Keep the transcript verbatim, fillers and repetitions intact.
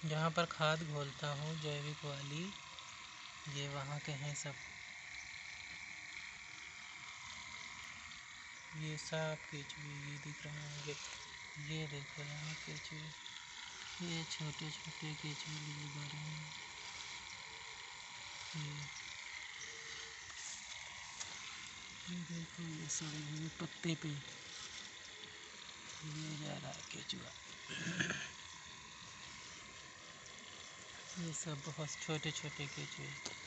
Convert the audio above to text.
जहाँ पर खाद घोलता हूँ जैविक वाली, ये वहाँ के हैं सब। ये सब केचुए ये दिख रहे होंगे, ये देख रहे हैं केचुए, ये छोटे छोटे केचुए लिए जा रहे हैं। ये ये देखो, ये सड़े हुए पत्ते पे ये जा रहा है केचुआ। ये सब बहुत छोटे छोटे केचुए।